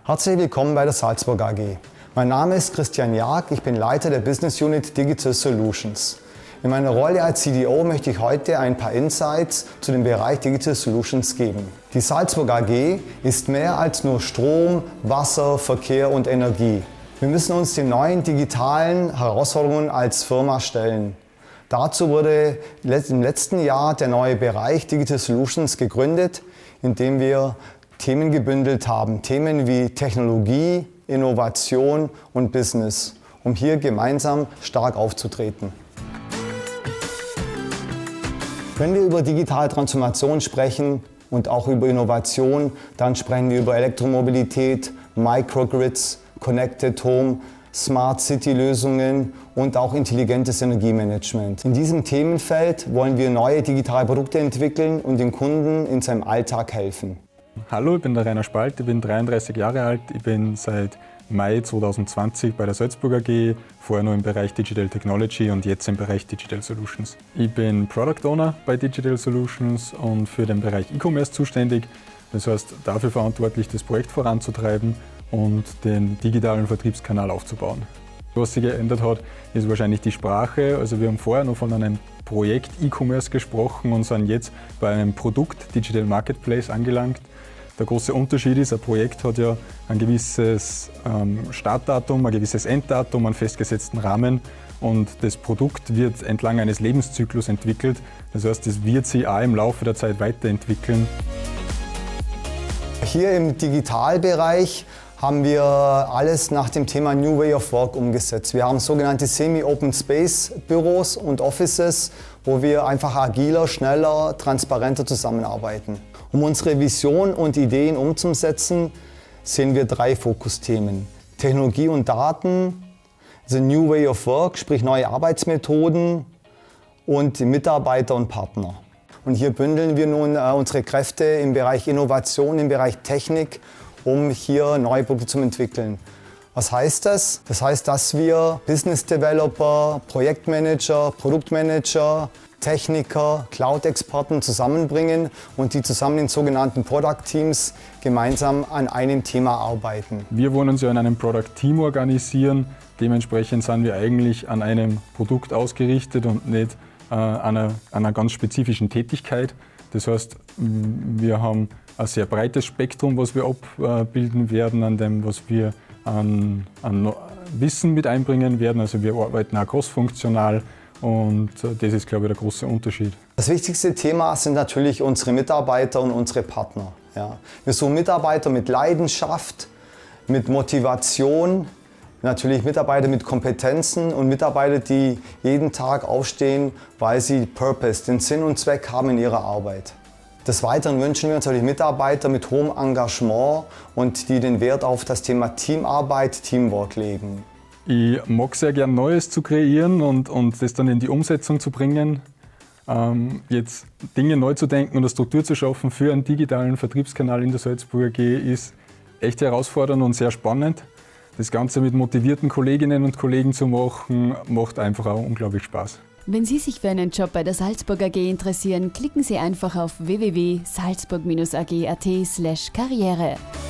Herzlich willkommen bei der Salzburg AG. Mein Name ist Christian Jag, ich bin Leiter der Business Unit Digital Solutions. In meiner Rolle als CDO möchte ich heute ein paar Insights zu dem Bereich Digital Solutions geben. Die Salzburg AG ist mehr als nur Strom, Wasser, Verkehr und Energie. Wir müssen uns den neuen digitalen Herausforderungen als Firma stellen. Dazu wurde im letzten Jahr der neue Bereich Digital Solutions gegründet, in dem wir Themen gebündelt haben. Themen wie Technologie, Innovation und Business, um hier gemeinsam stark aufzutreten. Wenn wir über digitale Transformation sprechen und auch über Innovation, dann sprechen wir über Elektromobilität, Microgrids, Connected Home, Smart City Lösungen und auch intelligentes Energiemanagement. In diesem Themenfeld wollen wir neue digitale Produkte entwickeln und dem Kunden in seinem Alltag helfen. Hallo, ich bin der Rainer Spalt, ich bin 33 Jahre alt, ich bin seit Mai 2020 bei der Salzburg AG, vorher nur im Bereich Digital Technology und jetzt im Bereich Digital Solutions. Ich bin Product Owner bei Digital Solutions und für den Bereich E-Commerce zuständig, das heißt dafür verantwortlich, das Projekt voranzutreiben und den digitalen Vertriebskanal aufzubauen. Was sich geändert hat, ist wahrscheinlich die Sprache. Also wir haben vorher noch von einem Projekt E-Commerce gesprochen und sind jetzt bei einem Produkt Digital Marketplace angelangt. Der große Unterschied ist, ein Projekt hat ja ein gewisses Startdatum, ein gewisses Enddatum, einen festgesetzten Rahmen und das Produkt wird entlang eines Lebenszyklus entwickelt. Das heißt, es wird sich auch im Laufe der Zeit weiterentwickeln. Hier im Digitalbereich haben wir alles nach dem Thema New Way of Work umgesetzt. Wir haben sogenannte Semi-Open Space Büros und Offices, wo wir einfach agiler, schneller, transparenter zusammenarbeiten. Um unsere Vision und Ideen umzusetzen, sehen wir 3 Fokusthemen. Technologie und Daten, the New Way of Work, sprich neue Arbeitsmethoden und Mitarbeiter und Partner. Und hier bündeln wir nun unsere Kräfte im Bereich Innovation, im Bereich Technik, um hier neue Produkte zu entwickeln. Was heißt das? Das heißt, dass wir Business Developer, Projektmanager, Produktmanager, Techniker, Cloud-Experten zusammenbringen und die zusammen in sogenannten Product Teams gemeinsam an einem Thema arbeiten. Wir wollen uns ja in einem Product Team organisieren. Dementsprechend sind wir eigentlich an einem Produkt ausgerichtet und nicht an einer ganz spezifischen Tätigkeit. Das heißt, wir haben ein sehr breites Spektrum, was wir abbilden werden, an dem, was wir an Wissen mit einbringen werden. Also wir arbeiten auch crossfunktional und das ist, glaube ich, der große Unterschied. Das wichtigste Thema sind natürlich unsere Mitarbeiter und unsere Partner. Ja. Wir suchen Mitarbeiter mit Leidenschaft, mit Motivation, natürlich Mitarbeiter mit Kompetenzen und Mitarbeiter, die jeden Tag aufstehen, weil sie Purpose, den Sinn und Zweck haben in ihrer Arbeit. Des Weiteren wünschen wir uns natürlich Mitarbeiter mit hohem Engagement und die den Wert auf das Thema Teamarbeit, Teamwork legen. Ich mag sehr gern Neues zu kreieren und das dann in die Umsetzung zu bringen. Jetzt Dinge neu zu denken und eine Struktur zu schaffen für einen digitalen Vertriebskanal in der Salzburg AG ist echt herausfordernd und sehr spannend. Das Ganze mit motivierten Kolleginnen und Kollegen zu machen, macht einfach auch unglaublich Spaß. Wenn Sie sich für einen Job bei der Salzburg AG interessieren, klicken Sie einfach auf www.salzburg-ag.at/karriere.